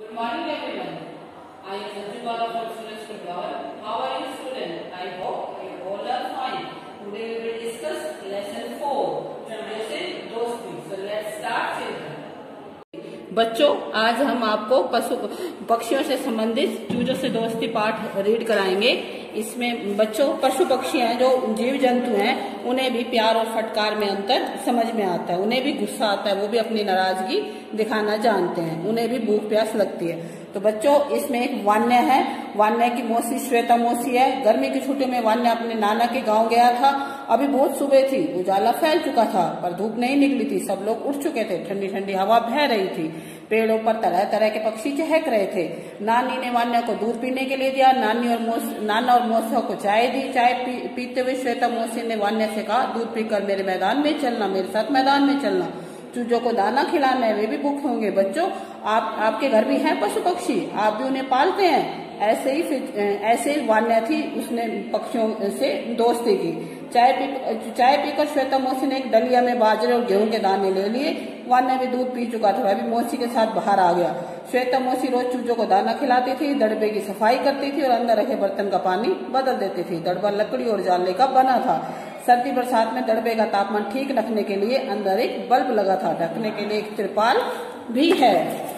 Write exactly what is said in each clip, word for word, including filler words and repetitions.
Good morning everyone. I am Sanju Bala from Students Flower. How are you students? I hope you all are fine. Today we will discuss lesson four. Translation दोस्ती. So let's start children. बच्चों, आज हम आपको पशु पक्षियों से संबंधित चूजों से दोस्ती पाठ रीड कराएंगे। इसमें बच्चों पशु पक्षी हैं जो जीव जंतु हैं, उन्हें भी प्यार और फटकार में अंतर समझ में आता है, उन्हें भी गुस्सा आता है, वो भी अपनी नाराजगी दिखाना जानते हैं, उन्हें भी भूख प्यास लगती है। तो बच्चों इसमें एक वान्य है, वान्य की मौसी श्वेता मौसी है। गर्मी की छुट्टियों में वान्य अपने नाना के गांव गया था। अभी बहुत सुबह थी, उजाला फैल चुका था पर धूप नहीं निकली थी। सब लोग उठ चुके थे, ठंडी ठंडी हवा बह रही थी, पेड़ों पर तरह तरह के पक्षी चहक रहे थे। नानी ने वान्य को दूध पीने के लिए दिया। नानी और मौस, नाना और मौसा को चाय दी। चाय पी, पीते हुए श्वेता मौसी ने वान्य से कहा, दूध पीकर मेरे मैदान में चलना, मेरे साथ मैदान में चलना, चूजों को दाना खिलाना है, वे भी भूखे होंगे। बच्चों आप आपके घर भी हैं पशु पक्षी, आप भी उन्हें पालते हैं। ऐसे ही ऐसे ही वान्य थी, उसने पक्षियों से दोस्ती की। चाय पी चाय पीकर श्वेता मौसी ने एक डलिया में बाजरे और गेहूं के दाने ले लिए। वान्य भी दूध पी चुका था, वह भी मौसी के साथ बाहर आ गया। श्वेता मौसी रोज चूजों को दाना खिलाती थी, दड़बे की सफाई करती थी और अंदर रखे बर्तन का पानी बदल देती थी। दड़बा लकड़ी और जाले का बना था। सर्दी बरसात में दड़बे का तापमान ठीक रखने के लिए अंदर एक बल्ब लगा था। ढकने के लिए एक तिरपाल भी है।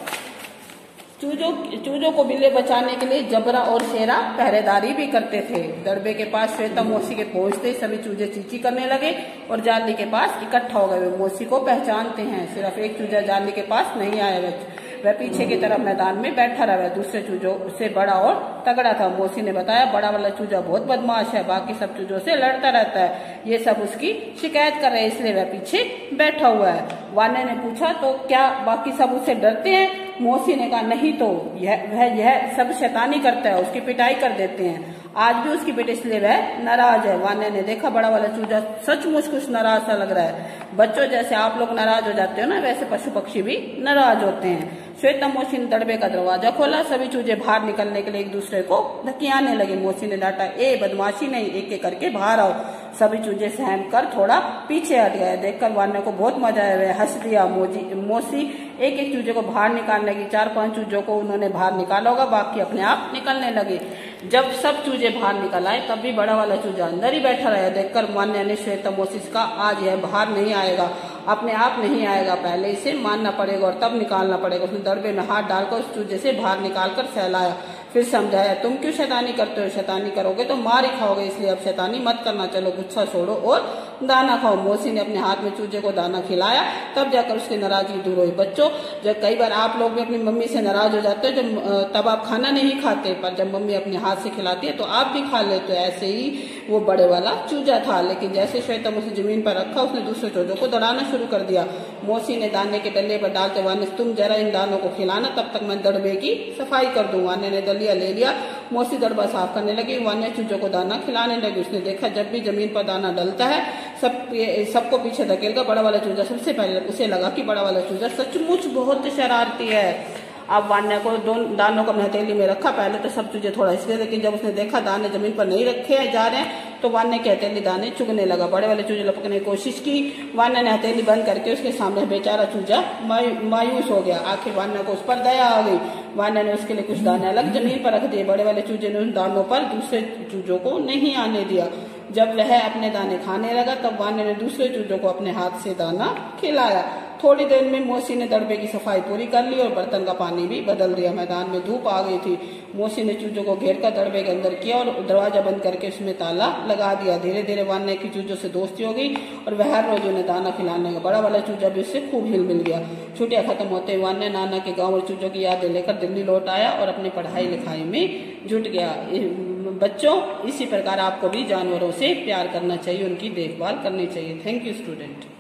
चूजों चूजों को बिल्ले बचाने के लिए जबरा और शेरा पहरेदारी भी करते थे। दड़बे के पास श्वेता मौसी के पहुंचते सभी चूजे चींची करने लगे और जाली के पास इकट्ठा हो गए। वे मौसी को पहचानते हैं। सिर्फ एक चूजा जाली के पास नहीं आया, वह पीछे की तरफ मैदान में बैठा रहा। दूसरे चूजों से बड़ा और तगड़ा था। मौसी ने बताया, बड़ा वाला चूजा बहुत बदमाश है, बाकी सब चूजों से लड़ता रहता है, ये सब उसकी शिकायत कर रहे हैं, इसलिए वह पीछे बैठा हुआ है। वान्य ने पूछा, तो क्या बाकी सब उससे डरते हैं? मौसी ने कहा, नहीं तो यह वह यह सब शैतानी करता है, उसकी पिटाई कर देते हैं। आज भी उसकी पिटाई, इसलिए वह नाराज है। वान्य ने देखा बड़ा वाला चूजा सचमुच कुछ नाराज सा लग रहा है। बच्चों जैसे आप लोग नाराज हो जाते हो ना, वैसे पशु पक्षी भी नाराज होते हैं। श्वेता मौसी ने दड़बे का दरवाजा खोला। सभी चूजे बाहर निकलने के लिए एक दूसरे को धकियाने लगे। मौसी ने डांटा, ए बदमाशी नहीं, एक एक करके बाहर आओ। सभी चूजे सहम कर थोड़ा पीछे हट गए। देखकर वान्य को बहुत मजा आया, वह हंस दिया। मौसी एक एक चूजे को बाहर निकालने लगी। चार पांच चूजों को उन्होंने बाहर निकाला होगा, बाकी अपने आप निकलने लगे। जब सब चूजे बाहर निकल आए तब भी बड़ा वाला चूजा अंदर ही बैठा रहा। देखकर वान्य ने श्वेता मौसी से कहा, आज यह बाहर नहीं आएगा, अपने आप नहीं आएगा, पहले इसे मानना पड़ेगा और तब निकालना पड़ेगा। उसने दड़बे में हाथ डालकर उस चूजे से बाहर निकालकर फैलाया, फिर समझाया, तुम क्यों शैतानी करते हो? शैतानी करोगे तो मार ही खाओगे, इसलिए अब शैतानी मत करना, चलो गुस्सा छोड़ो और दाना खाओ। मौसी ने अपने हाथ में चूजे को दाना खिलाया, तब जाकर उसकी नाराजगी दूर हुई। बच्चों जब कई बार आप लोग भी अपनी मम्मी से नाराज हो जाते हो, जब तब आप खाना नहीं खाते, पर जब मम्मी अपने हाथ से खिलाती है तो आप भी खा लेते हो। ऐसे ही वो बड़े वाला चूजा था, लेकिन जैसे श्वेता मौसी जमीन पर रखा, उसने दूसरे चूजों को दौड़ाना शुरू कर दिया। मौसी ने दाने के डल्ले पर डालते वान्य, तुम जरा इन दानों को खिलाना, तब तक मैं दड़बे की सफाई कर दूं। वान्य ने दलिया ले लिया। मौसी दड़बा साफ करने लगी। वान्य चूजों को दाना खिलाने लगी। उसने देखा जब भी जमीन पर दाना डलता है सब सबको पीछे धकेलकर बड़ा वाला चूजा सबसे पहले, उसे लगा कि बड़ा वाला चूजा सचमुच बहुत शरारती है। अब वान्य को दोनों दानों को अपने हथेली में रखा। पहले तो सब चूजे थोड़ा हिचके, लेकिन जब उसने देखा दाने जमीन पर नहीं रखे जा रहे हैं तो वान्य की हथेली दाने चुगने लगा। बड़े वाले चूजे लपकने की कोशिश की। वान्य ने हथेली बंद करके उसके सामने बेचारा चूजा मायूस हो गया। आखिर वान्य को उस पर दया आ गई। वान्य ने उसके लिए कुछ दाने अलग जमीन पर रख दिए। बड़े वाले चूजे ने उन दानों पर दूसरे चूजों को नहीं आने दिया। जब वह अपने दाने खाने लगा तब वान्य ने दूसरे चूजों को अपने हाथ से दाना खिलाया। थोड़ी देर में मौसी ने दड़बे की सफाई पूरी कर ली और बर्तन का पानी भी बदल दिया। मैदान में धूप आ गई थी। मौसी ने चूजों को घेर कर दड़बे के अंदर किया और दरवाजा बंद करके उसमें ताला लगा दिया। धीरे धीरे वान्य की चूजों से दोस्ती हो गई और वह हर रोज उन्हें दाना खिलाने लगा। बड़ा वाला चूजा भी उससे खूब हिल मिल गया। छुट्टियां खत्म होते वान्य नाना के गाँव और चूजों की यादें लेकर दिल्ली लौट आया और अपनी पढ़ाई लिखाई में जुट गया। बच्चों इसी प्रकार आपको भी जानवरों से प्यार करना चाहिए, उनकी देखभाल करनी चाहिए। Thank you student.